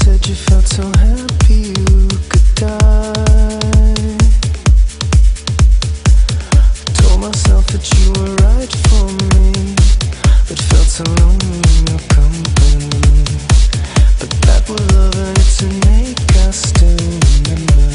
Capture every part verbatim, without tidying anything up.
said you felt so happy you could die. Told myself that you were right for me, but felt so lonely in your company. But that was love and it's to make us still remember.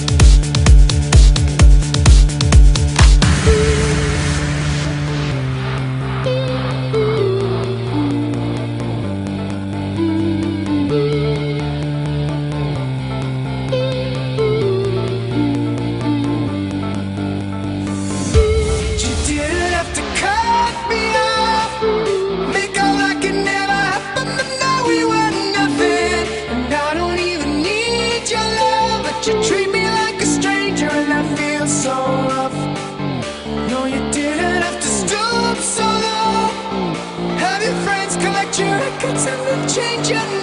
You treat me like a stranger and I feel so rough. No, you didn't have to stoop so low. Have your friends collect your records and then change your name.